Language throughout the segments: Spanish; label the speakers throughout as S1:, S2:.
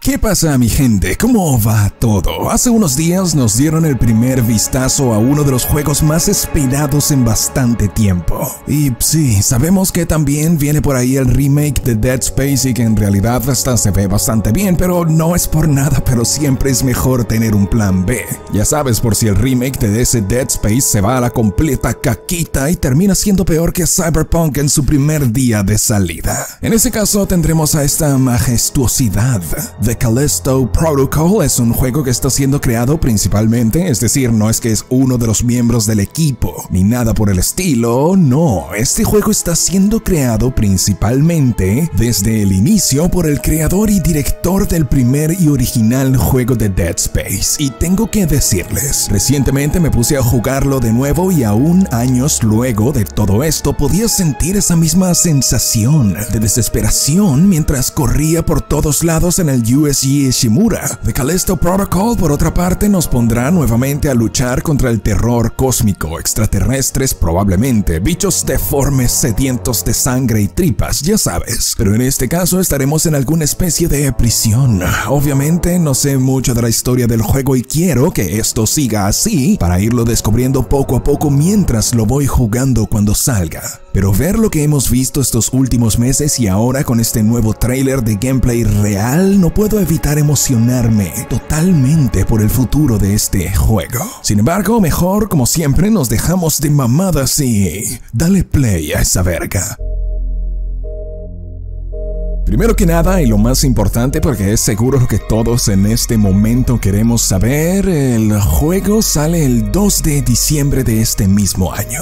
S1: ¿Qué pasa, mi gente? ¿Cómo va todo? Hace unos días nos dieron el primer vistazo a uno de los juegos más esperados en bastante tiempo. Y sí, sabemos que también viene por ahí el remake de Dead Space y que en realidad hasta se ve bastante bien, pero no es por nada, pero siempre es mejor tener un plan B. Ya sabes, por si el remake de ese Dead Space se va a la completa caquita y termina siendo peor que Cyberpunk en su primer día de salida. En ese caso tendremos a esta majestuosidad. The Callisto Protocol es un juego que está siendo creado principalmente, es decir, no es que es uno de los miembros del equipo, ni nada por el estilo, no. Este juego está siendo creado principalmente desde el inicio por el creador y director del primer y original juego de Dead Space. Y tengo que decirles, recientemente me puse a jugarlo de nuevo y aún años luego de todo esto podía sentir esa misma sensación de desesperación mientras corría por todos lados en el USG Ishimura. The Callisto Protocol, por otra parte, nos pondrá nuevamente a luchar contra el terror cósmico, extraterrestres probablemente, bichos deformes sedientos de sangre y tripas, ya sabes. Pero en este caso estaremos en alguna especie de prisión. Obviamente no sé mucho de la historia del juego y quiero que esto siga así para irlo descubriendo poco a poco mientras lo voy jugando cuando salga. Pero ver lo que hemos visto estos últimos meses y ahora con este nuevo tráiler de gameplay real, no puedo evitar emocionarme totalmente por el futuro de este juego. Sin embargo, mejor, como siempre, nos dejamos de mamadas y dale play a esa verga. Primero que nada, y lo más importante porque es seguro lo que todos en este momento queremos saber, el juego sale el 2 de diciembre de este mismo año.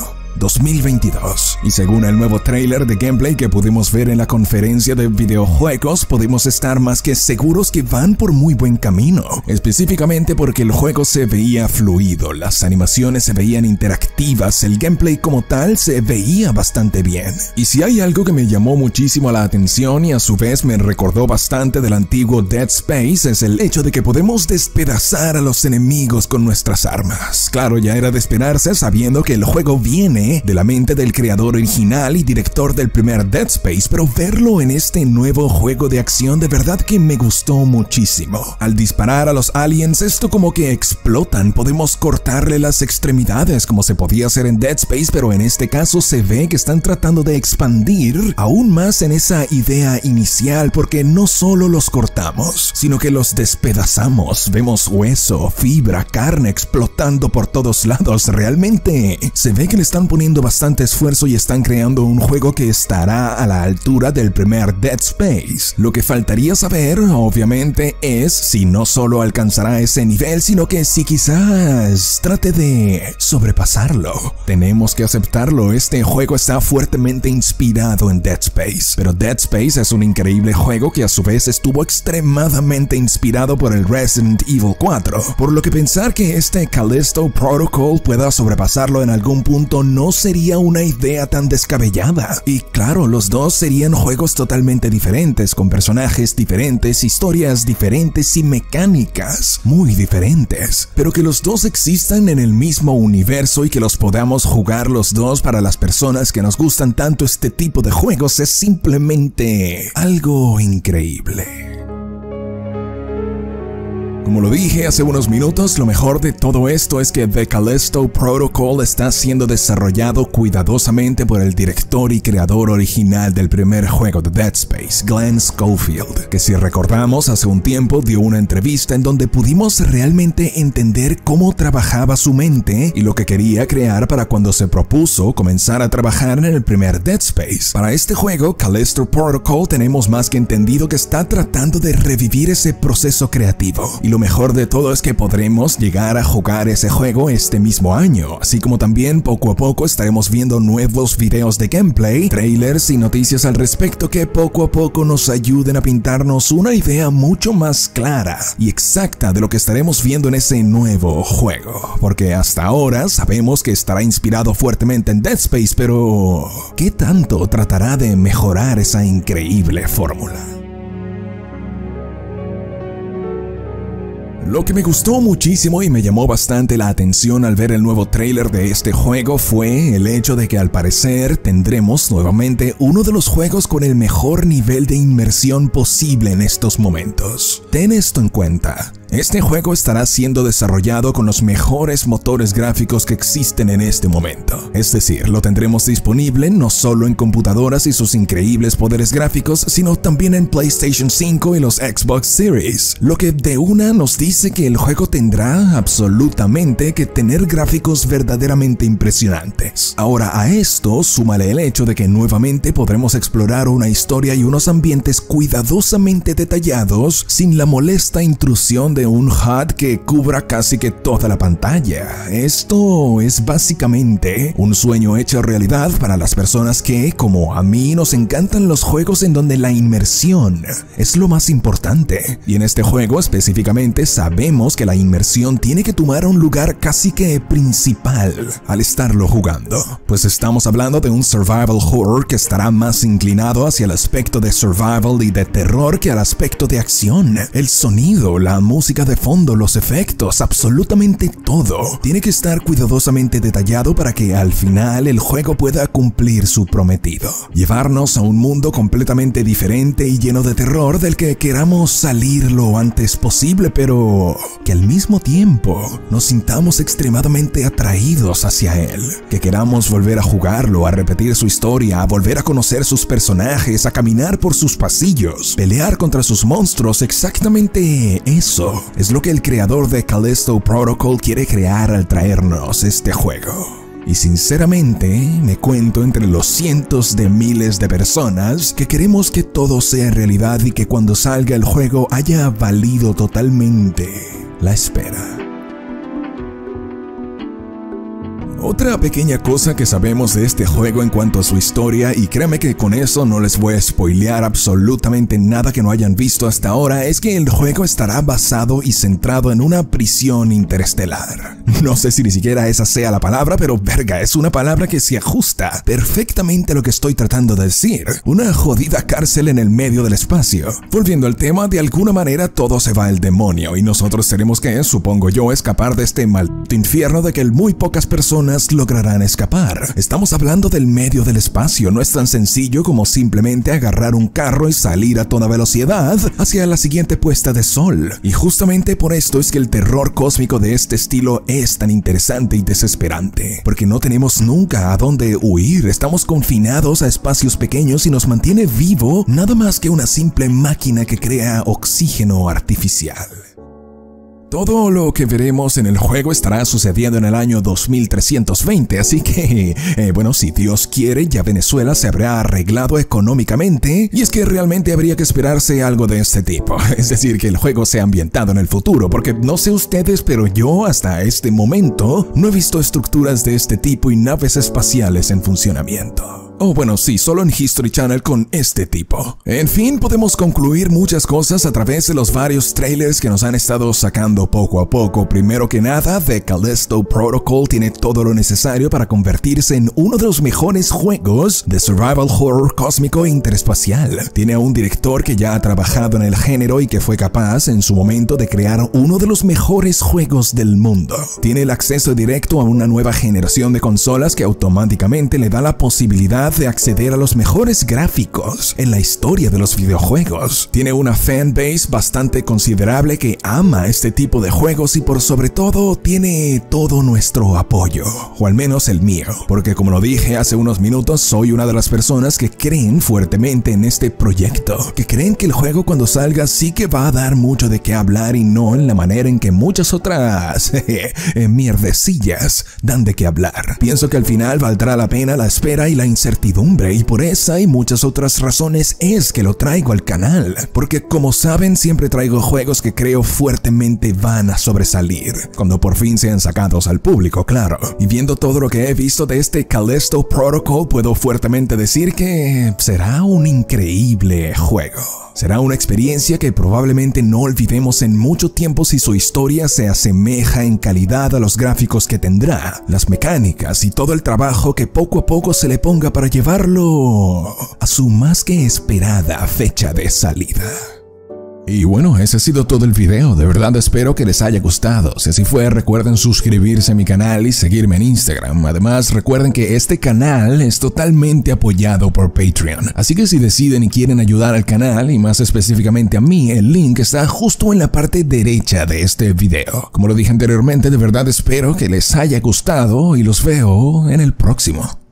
S1: 2022. Y según el nuevo tráiler de gameplay que pudimos ver en la conferencia de videojuegos, podemos estar más que seguros que van por muy buen camino. Específicamente porque el juego se veía fluido, las animaciones se veían interactivas, el gameplay como tal se veía bastante bien. Y si hay algo que me llamó muchísimo la atención y a su vez me recordó bastante del antiguo Dead Space, es el hecho de que podemos despedazar a los enemigos con nuestras armas. Claro, ya era de esperarse sabiendo que el juego viene de la mente del creador original y director del primer Dead Space, pero verlo en este nuevo juego de acción de verdad que me gustó muchísimo. Al disparar a los aliens, esto como que explotan, podemos cortarle las extremidades como se podía hacer en Dead Space, pero en este caso se ve que están tratando de expandir aún más en esa idea inicial, porque no solo los cortamos, sino que los despedazamos. Vemos hueso, fibra, carne explotando por todos lados. Realmente se ve que le están poniendo bastante esfuerzo y están creando un juego que estará a la altura del primer Dead Space. Lo que faltaría saber, obviamente, es si no solo alcanzará ese nivel, sino que si quizás trate de sobrepasarlo. Tenemos que aceptarlo, este juego está fuertemente inspirado en Dead Space, pero Dead Space es un increíble juego que a su vez estuvo extremadamente inspirado por el Resident Evil 4, por lo que pensar que este Callisto Protocol pueda sobrepasarlo en algún punto no sería una idea tan descabellada. Y claro, los dos serían juegos totalmente diferentes, con personajes diferentes, historias diferentes y mecánicas muy diferentes. Pero que los dos existan en el mismo universo y que los podamos jugar los dos para las personas que nos gustan tanto este tipo de juegos es simplemente algo increíble. Como lo dije hace unos minutos, lo mejor de todo esto es que The Callisto Protocol está siendo desarrollado cuidadosamente por el director y creador original del primer juego de Dead Space, Glenn Schofield, que si recordamos hace un tiempo dio una entrevista en donde pudimos realmente entender cómo trabajaba su mente y lo que quería crear para cuando se propuso comenzar a trabajar en el primer Dead Space. Para este juego, Callisto Protocol, tenemos más que entendido que está tratando de revivir ese proceso creativo. Y lo mejor de todo es que podremos llegar a jugar ese juego este mismo año, así como también poco a poco estaremos viendo nuevos videos de gameplay, trailers y noticias al respecto que poco a poco nos ayuden a pintarnos una idea mucho más clara y exacta de lo que estaremos viendo en ese nuevo juego. Porque hasta ahora sabemos que estará inspirado fuertemente en Dead Space, pero ¿qué tanto tratará de mejorar esa increíble fórmula? Lo que me gustó muchísimo y me llamó bastante la atención al ver el nuevo tráiler de este juego fue el hecho de que al parecer tendremos nuevamente uno de los juegos con el mejor nivel de inmersión posible en estos momentos. Ten esto en cuenta. Este juego estará siendo desarrollado con los mejores motores gráficos que existen en este momento. Es decir, lo tendremos disponible no solo en computadoras y sus increíbles poderes gráficos, sino también en PlayStation 5 y los Xbox Series, lo que de una nos dice que el juego tendrá absolutamente que tener gráficos verdaderamente impresionantes. Ahora a esto súmale el hecho de que nuevamente podremos explorar una historia y unos ambientes cuidadosamente detallados sin la molesta intrusión de un HUD que cubra casi que toda la pantalla. Esto es básicamente un sueño hecho realidad para las personas que, como a mí, nos encantan los juegos en donde la inmersión es lo más importante. Y en este juego específicamente sabemos que la inmersión tiene que tomar un lugar casi que principal al estarlo jugando. Pues estamos hablando de un survival horror que estará más inclinado hacia el aspecto de survival y de terror que al aspecto de acción. El sonido, la música de fondo, los efectos, absolutamente todo tiene que estar cuidadosamente detallado para que al final el juego pueda cumplir su prometido. Llevarnos a un mundo completamente diferente y lleno de terror del que queramos salir lo antes posible, pero que al mismo tiempo nos sintamos extremadamente atraídos hacia él. Que queramos volver a jugarlo, a repetir su historia, a volver a conocer sus personajes, a caminar por sus pasillos, pelear contra sus monstruos. Exactamente eso es lo que el creador de Callisto Protocol quiere crear al traernos este juego. Y sinceramente, me cuento entre los cientos de miles de personas que queremos que todo sea realidad y que cuando salga el juego haya valido totalmente la espera. Otra pequeña cosa que sabemos de este juego en cuanto a su historia, y créanme que con eso no les voy a spoilear absolutamente nada que no hayan visto hasta ahora, es que el juego estará basado y centrado en una prisión interestelar. No sé si ni siquiera esa sea la palabra, pero verga, es una palabra que se ajusta perfectamente a lo que estoy tratando de decir. Una jodida cárcel en el medio del espacio. Volviendo al tema, de alguna manera todo se va al demonio y nosotros tenemos que, supongo yo, escapar de este maldito infierno de que muy pocas personas lograrán escapar. Estamos hablando del medio del espacio, no es tan sencillo como simplemente agarrar un carro y salir a toda velocidad hacia la siguiente puesta de sol. Y justamente por esto es que el terror cósmico de este estilo es tan interesante y desesperante, porque no tenemos nunca a dónde huir, estamos confinados a espacios pequeños y nos mantiene vivo nada más que una simple máquina que crea oxígeno artificial. Todo lo que veremos en el juego estará sucediendo en el año 2320, así que, bueno, si Dios quiere, ya Venezuela se habrá arreglado económicamente, y es que realmente habría que esperarse algo de este tipo, es decir, que el juego sea ambientado en el futuro, porque no sé ustedes, pero yo hasta este momento no he visto estructuras de este tipo y naves espaciales en funcionamiento. Oh, bueno, sí, solo en History Channel con este tipo. En fin, podemos concluir muchas cosas a través de los varios trailers que nos han estado sacando poco a poco. Primero que nada, The Callisto Protocol tiene todo lo necesario para convertirse en uno de los mejores juegos de survival horror cósmico e interespacial. Tiene a un director que ya ha trabajado en el género y que fue capaz en su momento de crear uno de los mejores juegos del mundo. Tiene el acceso directo a una nueva generación de consolas que automáticamente le da la posibilidad de acceder a los mejores gráficos en la historia de los videojuegos. Tiene una fanbase bastante considerable que ama este tipo de juegos y por sobre todo tiene todo nuestro apoyo, o al menos el mío, porque como lo dije hace unos minutos, soy una de las personas que creen fuertemente en este proyecto, que creen que el juego cuando salga sí que va a dar mucho de qué hablar y no en la manera en que muchas otras mierdecillas dan de qué hablar. Pienso que al final valdrá la pena la espera y la incertidumbre, y por esa y muchas otras razones es que lo traigo al canal, porque como saben siempre traigo juegos que creo fuertemente van a sobresalir, cuando por fin sean sacados al público, claro. Y viendo todo lo que he visto de este Callisto Protocol, puedo fuertemente decir que será un increíble juego. Será una experiencia que probablemente no olvidemos en mucho tiempo si su historia se asemeja en calidad a los gráficos que tendrá, las mecánicas y todo el trabajo que poco a poco se le ponga para llevarlo a su más que esperada fecha de salida. Y bueno, ese ha sido todo el video, de verdad espero que les haya gustado. Si así fue, recuerden suscribirse a mi canal y seguirme en Instagram. Además, recuerden que este canal es totalmente apoyado por Patreon. Así que si deciden y quieren ayudar al canal, y más específicamente a mí, el link está justo en la parte derecha de este video. Como lo dije anteriormente, de verdad espero que les haya gustado y los veo en el próximo.